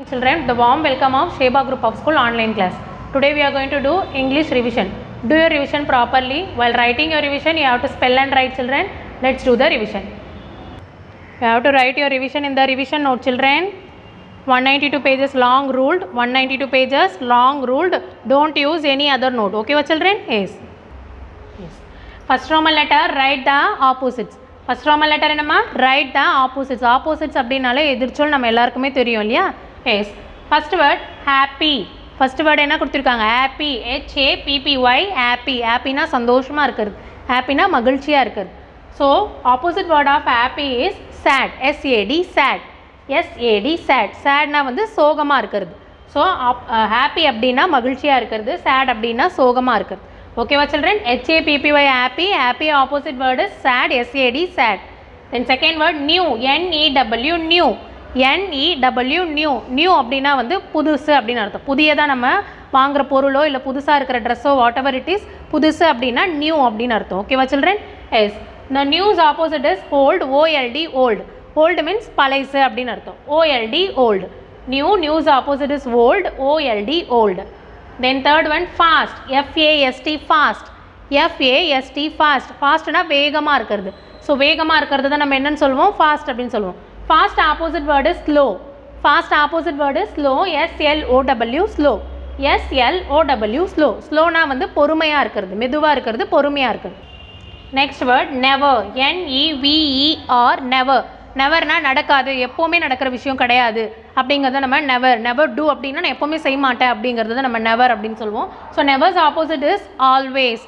Children, the warm welcome of Sheba Group of School online class. Today we are going to do English revision. Do your revision properly. While writing your revision, you have to spell and write, children. Let's do the revision. You have to write your revision in the revision note, children. 192 pages long ruled, 192 pages long ruled. Don't use any other note. Okay, children? Yes. First Roman letter, write the opposites. First Roman letter என்னமா write the opposites. Opposites அப்படினாலே எதிர்ச்சொல் நம்ம எல்லாருக்குமே தெரியும் இல்லையா? Yes. First word happy. First word என்ன கொடுத்திருக்காங்க? happy. H A P P Y happy. happyனா சந்தோஷமா இருக்குது. happyனா மகிழ்ச்சியா இருக்குது. So opposite word of happy is sad. S A D sad. S A D sad. sadனா வந்து சோகமா இருக்குது. So happy அப்படினா மகிழ்ச்சியா இருக்குது. sad அப்படினா சோகமா இருக்குது. Okay, children. H A P P Y happy. Happy opposite word is sad. S A D sad. Then second word new. N E W new. N E W new. New அப்படினா வந்து புதுசு அப்படினு அர்த்தம். புதியதா நம்ம வாங்குற பொருளோ இல்ல புதுசா இருக்கிற Dress-ஓ whatever it is புதுசு அப்படினா new அப்படினு அர்த்தம். Okay, children? Yes. The new's opposite is old. O L D old. Old means பழைசு அப்படினு அர்த்தம். O L D old. New. New's opposite is old. O L D old. Then third one fast. F A S T fast. F A S T fast. Fastனா வேகமா இருக்குது. So வேகமா இருக்கிறது தான் நம்ம என்னன்னு சொல்லுவோம்? Fast அப்படினு சொல்லுவோம். Fast opposite word is slow. Fast opposite word is slow. S L O W slow. S L O W slow. Slowனா வந்து பொறுமையா இருக்குது. மெதுவா இருக்குது, பொறுமையா இருக்குது. Next word never. N E V E R never. நெவர்னா நடக்காது, எப்போவுமே நடக்கிற விஷயம் கிடையாது அப்படிங்கிறத நம்ம நெவர் டூ அப்படின்னா நான் எப்போவுமே செய்ய மாட்டேன் அப்படிங்கிறத நம்ம நெவர் அப்படின்னு சொல்லுவோம். So never's opposite is always.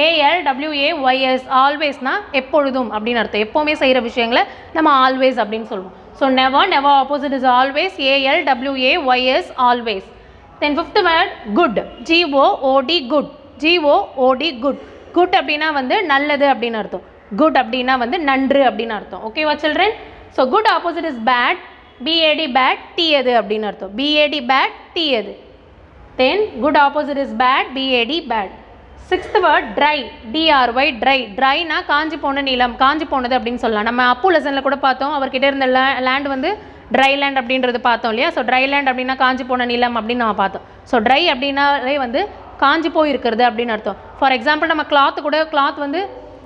ALWAYS. ஆல்வேஸ்னா எப்பொழுதும் அப்படின்னு அர்த்தம். எப்போவுமே செய்கிற விஷயங்களை நம்ம ஆல்வேஸ் அப்படின்னு சொல்லுவோம். So never opposite is always. ALWAYS always. Then fifth word good. GOOD good. GOOD good. Good அப்படின்னா வந்து நல்லது அப்படின்னு அர்த்தம். குட் அப்படின்னா வந்து நன்று அப்படின்னு அர்த்தம். ஓகேவா children? So good opposite is bad. BAD bad. தீயது அப்படின்னு அர்த்தம். BAD பேட், தீயது. Then good opposite is bad. BAD bad. Sixth word dry. DRY dry. ட்ரைனா காஞ்சி போன நிலம், காஞ்சி போனது அப்படின்னு சொல்லலாம். நம்ம அப்பு லெசனில் கூட பார்த்தோம், அவர்கிட்ட இருந்த லேண்ட் வந்து ட்ரை லேண்ட் அப்படின்றது பார்த்தோம் இல்லையா? ஸோ ட்ரை லேண்ட் அப்படின்னா காஞ்சி போன நிலம் அப்படின்னு நம்ம பார்த்தோம். ஸோ ட்ரை அப்படின்னாலே வந்து காஞ்சி போயிருக்கிறது அப்படின்னு அர்த்தம். ஃபார் எக்ஸாம்பிள் நம்ம கிளாத் வந்து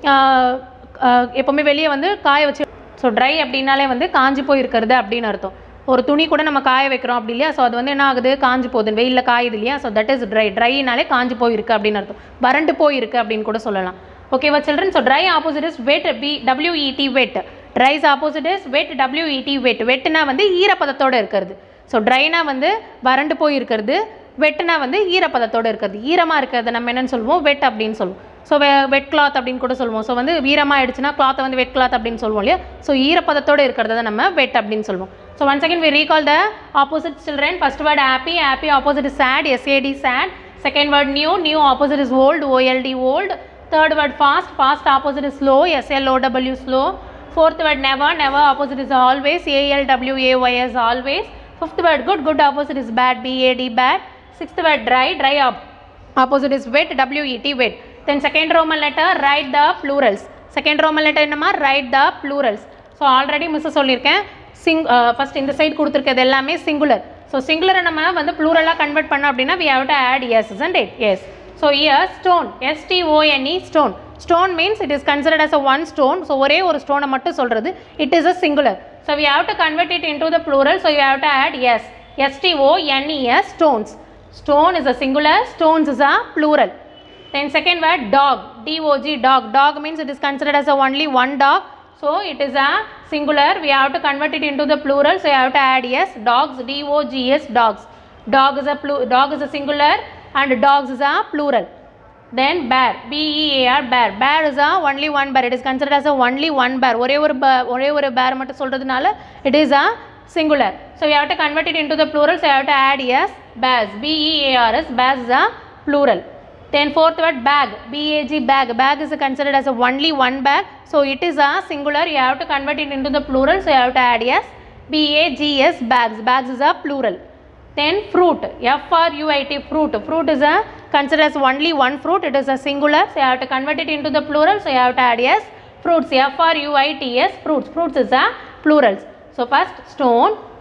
எப்போவுமே வெளியே வந்து காய வச்சு, ஸோ ட்ரை அப்படின்னாலே வந்து காஞ்சி போயிருக்கிறது அப்படின்னு அர்த்தம். ஒரு துணி கூட நம்ம காய வைக்கிறோம் அப்படி இல்லையா? ஸோ அது வந்து என்ன ஆகுது? காஞ்சி போகுது, வெயிலில் காயுது இல்லையா? So that is dry. ட்ரைனாலே காஞ்சி போயிருக்கு அப்படின்னு அர்த்தம். வறண்டு போயிருக்கு அப்படின்னு கூட சொல்லலாம். ஓகேவா children? So dry opposite is wet. WET wet. Dry's opposite is wet. WET wet. வெட்டுனா வந்து ஈரப்பதத்தோடு இருக்கிறது. ஸோ ட்ரைனா வந்து வறண்டு போயிருக்கிறது, வெட்டுனா வந்து ஈரப்பதத்தோடு இருக்கிறது. ஈரமாக இருக்கிறது நம்ம என்னென்னு சொல்லுவோம்? வெட் அப்படின்னு சொல்லுவோம். ஸோ வெட் கிளாத் அப்படின்னு கூட சொல்லுவோம். ஸோ வந்து ஈரமாக ஆயிடுச்சுன்னா கிளாத்தை வந்து வெட் கிளாத் அப்படின்னு சொல்லுவோம் இல்லையா? ஸோ ஈரப்பதத்தோடு இருக்கிறத நம்ம வெட் அப்படின்னு சொல்லுவோம். So once again we recall the opposite children. First word happy. Happy opposite is sad. SAD sad. Second word new. New opposite is old. OLD old. Third word fast. Fast opposite is slow. SLOW slow. Fourth word never. Never opposite is always. ALWAYS always. Fifth word good. Good opposite is bad. BAD bad. Sixth word dry. Dry opposite is wet. WET wet. Then second Roman letter, write the plurals. Second Roman letter என்னமா? write the plurals. So already miss சொல்லியிருக்கேன். First இந்த side கொடுத்துருக்கிறது எல்லாமே singular. So சிங்குலரை நம்ம வந்து ப்ளூரலாக convert பண்ணோம் அப்படின்னா we have to add yes, isn't it? Yes. So here stone. STONE stone. Stone means it is considered as a one stone. So ஒரே ஒரு ஸ்டோனை மட்டும் சொல்கிறது. It is a singular. So we have to convert it into the plural. So you have to add yes. STONES stones. Stone is a singular. Stones is a plural. Then second word dog. DOG dog. Dog means it is considered as a only one dog. So it is a singular. We have to convert it into the plural. So you have to add yes. Dogs. DOGS dogs. Dog is a singular and dogs is a plural. Then bear. BEAR bear. Bear is a only one bear. It is considered as a only one bear. ஒரே ஒரு bear மட்டும் சொல்றதுனால it is a singular. So you have to convert it into the plural. So you have to add yes. Bears. BEARS. Bears is a plural. Then fourth word bag. BAG bag. Bag is considered as a only one bag. So it is a singular. You have to convert it into the plural. So you have to add yes. BAGS bags. Bags is a plural. Then fruit. FRUIT fruit. Fruit is a considered as only one fruit. It is a singular. So you have to convert it into the plural. So you have to add yes. Fruits. FRUITS fruits. Fruits is a plural. So first stone,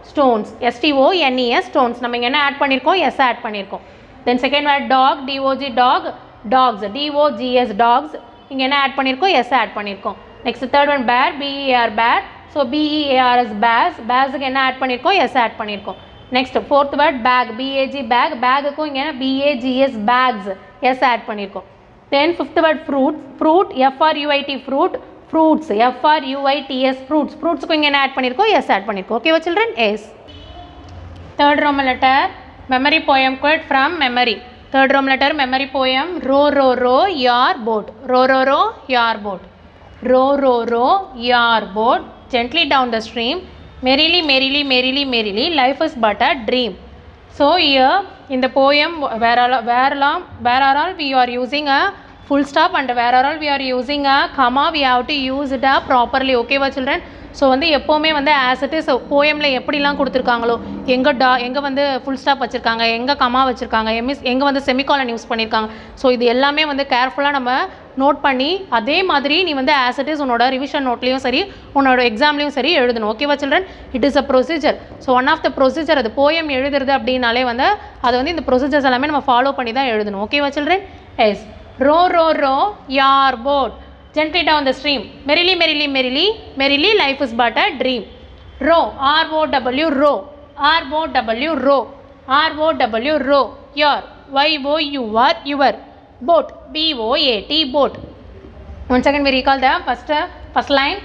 stones. STONES stones. நம்ம இங்க என்ன add பண்ணிருக்கோம்? S add பண்ணிருக்கோம். Then second word dog, DOG dog, dogs, DOGS dogs. இங்க என்ன add பண்ணிருக்கோம்? S add பண்ணிருக்கோம். Next third one bear, BEAR bear. So BEARS bears. Bearsக்கு என்ன ஆட் பண்ணிருக்கோம்? S ஆட் பண்ணிருக்கோம். Next fourth word bag, BAG bag. Bagக்கு இங்க BAGS bags. S ஆட் பண்ணிருக்கோம். Then fifth word fruit, fruit, FRUIT fruit. Fruits, FRUITS fruits. Fruitsக்கு இங்க என்ன ஆட் பண்ணிருக்கோம்? S ஆட் பண்ணிருக்கோம். Okay children? S. Third Roman letter, memory poem quote from memory. Third Roman letter, memory poem. Row, row, row, your boat. Row, row, row, your boat. Row, row, row, your boat. Gently down the stream. Merrily, merrily, merrily, merrily. Life is but a dream. So here in the poem, where all we are using a full stop and where all we are using a comma, we have to use it properly. Okay va children? So வந்து எப்போவுமே வந்து as it is போயமில் எப்படிலாம் கொடுத்துருக்காங்களோ எங்கே வந்து full stop வச்சுருக்காங்க, எங்கே comma வச்சுருக்காங்க, எங்கே வந்து செமிகாலன் யூஸ் பண்ணியிருக்காங்க. ஸோ இது எல்லாமே வந்து கேர்ஃபுல்லாக நம்ம நோட் பண்ணி அதே மாதிரி நீ வந்து as it is உன்னோட ரிவிஷன் நோட்லேயும் சரி உன்னோட எக்ஸாம்லேயும் சரி எழுதணும். ஓகேவா children? It is a procedure. So one of the procedure அது போயம் எழுதுறது அப்படின்னாலே வந்து அதை வந்து இந்த ப்ரொசீஜர்ஸ் எல்லாமே நம்ம ஃபாலோ பண்ணி தான் எழுதணும். ஓகேவா children? Yes. Row, row, row, your boat. Gently down the stream. Merrily, merrily, merrily, merrily, life is but a dream. Row, R-O-W, row. R-O-W, row. R-O-W, row. Your, Y-O-U-R, your. Boat, B-O-A-T, boat. Once again we recall the first line.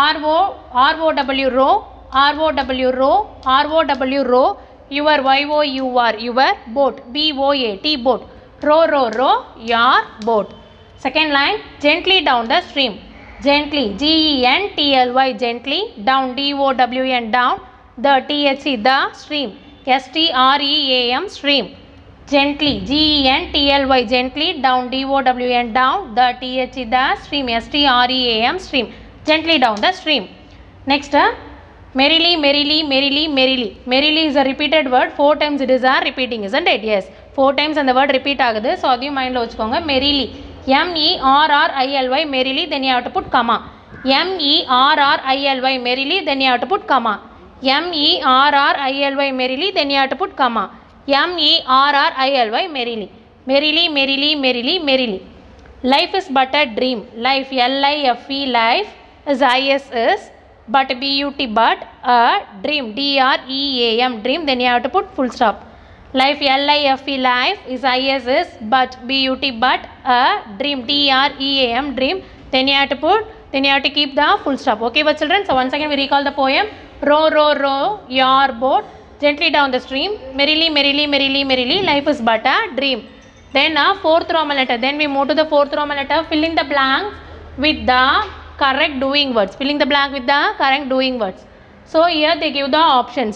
R-O-W, row. R-O-W, row. R-O-W, row. Your, Y-O-U-R, your. Boat, B-O-A-T, boat. Row, row, row, your boat. Second line, gently down the stream. Gently, G-E-N-T-L-Y, gently, down, D-O-W-N, down, the T-H-E, the stream, S-T-R-E-A-M, stream. Gently, G-E-N-T-L-Y, gently, down, D-O-W-N, down, the T-H-E, the stream, S-T-R-E-A-M, stream. Gently down the stream. Next, merrily, merrily, merrily, merrily. Merrily is a repeated word. 4 times it is a repeating, isn't it? Yes. 4 times and the word repeat ஆகுது. So அதையும் மைண்டில் வச்சுக்கோங்க. merrily, M-E-R-R-I-L-Y, merrily, then you have to put comma. M-E-R-R-I-L-Y, merrily, then you have to put comma. M-E-R-R-I-L-Y, merrily, then you have to put comma. M-E-R-R-I-L-Y, merrily. Merrily, merrily, merrily, merrily. Life is but a dream. Life, L-I-F-E, life, is I-S is, but B-U-T, but, a dream, D-R-E-A-M, dream, then you have to put full stop. Life, L-I-F-E, life, is I-S is, but, B-U-T, but, a dream, D-R-E-A-M, dream, then you have to keep the full stop. Okay, but children, so once again we recall the poem. Row, row, row, your boat, gently down the stream, merrily, merrily, merrily, merrily, life is but a dream. Then fourth Roman letter, then we move to the fourth Roman letter, fill in the blank with the correct doing words. Filling the blank with the correct doing words. So here they give the options.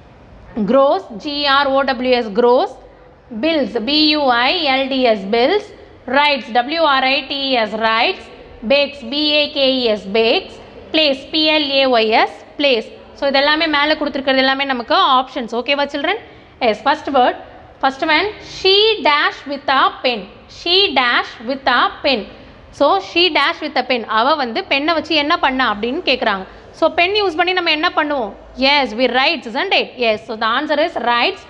Grows, G-R-O-W-S, grows. Bills, B-U-I-L-D-S, bills. Writes, W-R-I-T-E-S, writes. Bakes, B-A-K-E-S, bakes. Plays, P-L-A-Y-S, plays. So இதெல்லாமே மேலே கொடுத்துருக்கிறது எல்லாமே நமக்கு options. ஓகேவா children? Yes. First word, first one, she dash with a pen. She dash with a pen. So she dash with a pen. அவள் வந்து பெண்ணை வச்சு என்ன பண்ணா அப்படின்னு கேட்குறாங்க. ஸோ பென் யூஸ் பண்ணி நம்ம என்ன பண்ணுவோம்? Yes, we writes, isn't it? Yes. So the answer is writes.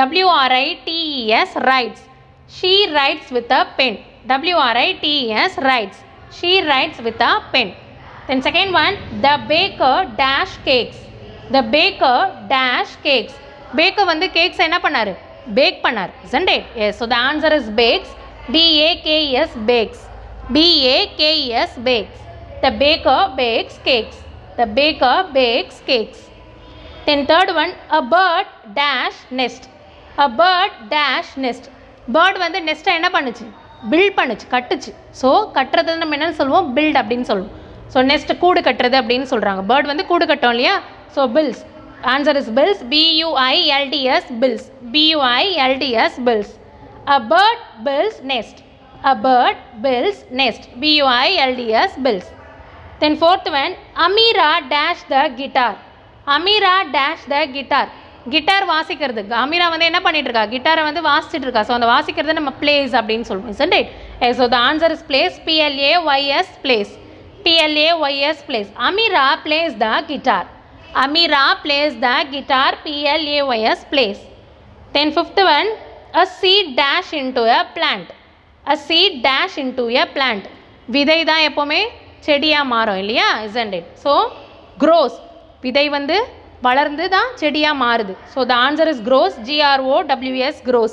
W-R-I-T-E-S, writes. She writes with a pen. W-R-I-T-E-S, writes. She writes with a pen. Then second one, the baker dash cakes. The baker dash cakes. Baker வந்து cakes என்ன பண்ணாரு? Bake பண்ணாரு, isn't it? Yes. So the answer is bakes. B-A-K-E-S, bakes. B-A-K-E-S, bakes. The baker bakes cakes. The baker bakes cakes. Then third one, a bird dash nest. A bird dash nest. Bird வந்து நெஸ்ட்டை என்ன பண்ணுச்சு? Build பண்ணுச்சு, கட்டுச்சு. So கட்டுறது நம்ம என்னன்னு சொல்லுவோம்? Build அப்படின்னு சொல்லுவோம். ஸோ நெஸ்ட் கூடு கட்டுறது அப்படின்னு சொல்கிறாங்க. பேர்ட் வந்து கூடு கட்டும் இல்லையா? So builds. Answer is builds. B-U-I-L-D-S, bills. B-U-I-L-D-S, bills. A bird builds nest. A bird builds nest. B-U-I-L-D-S, bills. Then fourth one, Amira dash the guitar. Amira dash the guitar. Guitar வாசிக்கிறது. அமீரா வந்து என்ன பண்ணிட்டு இருக்கா? கிட்டாரை வந்து வாசிச்சுட்டு இருக்கா. So அந்த வாசிக்கிறத நம்ம பிளேஸ் அப்படின்னு சொல்லுவோம், isn't it? So the answer is plays. P-L-A-Y-S, plays. P-L-A-Y-S, plays. Amira plays the guitar. Amira plays the guitar. Plays plays. Then fifth one, a seed dash into a plant. A seed dash into a plant. விதை தான் எப்போவுமே செடியாக மாறும் இல்லையா, isn't it? So grows, விதை வந்து வளர்ந்து தான் செடியாக மாறுது. So the answer is grows. GROWS grows.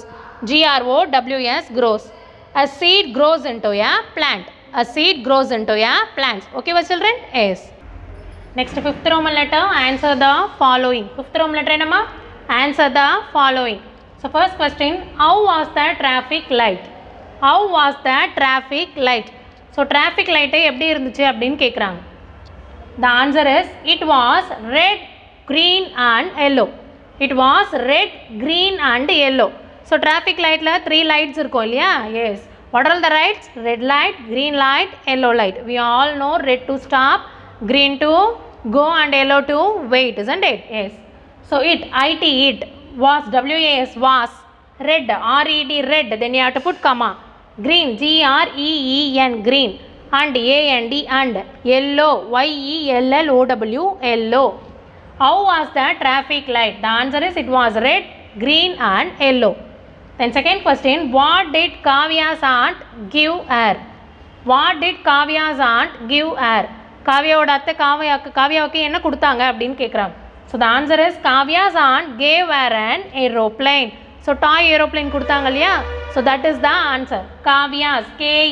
GROWS grows. A seed grows into a plant. A seed grows into a plant. Okay, my children? Yes. Next, fifth Roman letter, answer the following. Fifth Roman letter enama? Answer the following. So first question, how was the traffic light? How was the traffic light? So traffic light எப்படி இருந்துச்சு அப்படின்னு கேட்குறாங்க. The answer is, it was red, green and yellow. It was red, green and yellow. So traffic lightல 3 lights இருக்கும் இல்லையா? Yes. What are the lights? Red light, green light, yellow light. We all know red to stop, green to go and yellow to wait, isn't it? Yes. So it was, WAS was, red, RED red, then you have to put comma. Green, GREEN green, and AND and, yellow, YELLOW yellow. How was the traffic light? The answer is, it was red, green and yellow. Then second question, what did Kavya's aunt give her? What did Kavya's aunt give her? காவியாவோட அத்தை காவியாவுக்கு என்ன கொடுத்தாங்க அப்படின்னு கேட்குறாங்க. So the answer is, Kaviya's aunt gave her an aeroplane. So toy aeroplane கொடுத்தாங்க இல்லையா? So that is the answer. Kaviya's,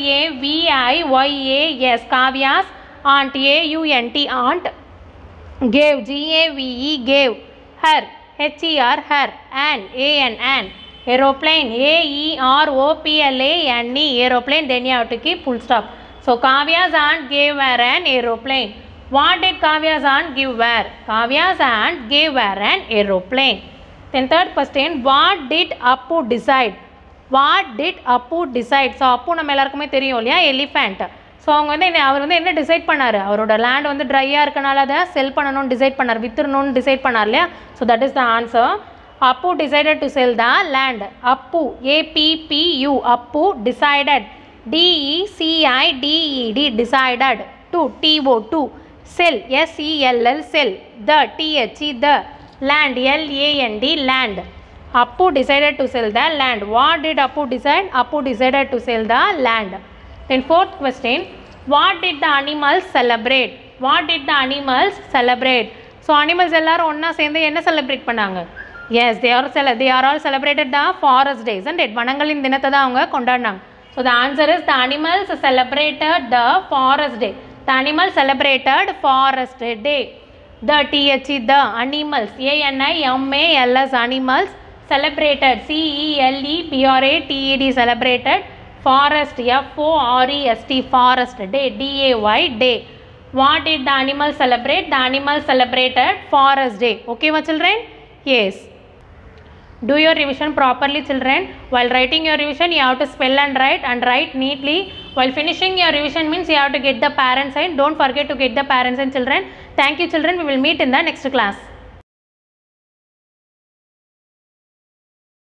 KAVIYAS, Kaviya's aunt, AUNT aunt, gave, GAVE gave, her, HER her, an, an, aeroplane, AEROPLANE, aeroplane, then you have to keep full stop. So Kavya's aunt gave her an aeroplane. What did Kavya's aunt give her? Kavya's aunt gave her an aeroplane. Then third question, what did Appu decide? What did Appu decide? So Appu நம்ம எல்லாருக்குமே தெரியும் இல்லையா, elephant. So அவங்க வந்து அவர் வந்து என்ன decide பண்ணார்? அவரோட லேண்ட் வந்து ட்ரையாக இருக்கனால அதை செல் பண்ணணும்னு டிசைட் பண்ணார், வித்துறணும்னு டிசைட் பண்ணார் இல்லையா? So that is the answer. Appu decided to sell the land. Appu, APPU, Appu decided, DECIDED, decided, to, TO, sell, SELL, sell, the, THE, the, land, LAND, land. Appu decided to sell the land. What did Appu decide? Appu decided to sell the land. Then fourth question, what did the animals celebrate? What did the animals celebrate? So animals எல்லாரும் ஒன்றா சேர்ந்து என்ன celebrate பண்ணாங்க? Yes, they are all celebrated the forest day, isn't it? வனங்களின் தினத்தை தான் அவங்க கொண்டாடினாங்க. So the answer is, the animals celebrated the forest day. The animals celebrated forest day. The, THE, the, animals, ANIMALS, animals, celebrated, CELEBRATED, celebrated, forest, FOREST, forest day, DAY, day. What did the animals celebrate? The animals celebrated forest day. Okay, my children? Yes. Do your revision properly, children. While writing your revision, you have to spell and write neatly. While finishing your revision means you have to get the parent sign. Don't forget to get the parent sign, children. Thank you, children. We will meet in the next class.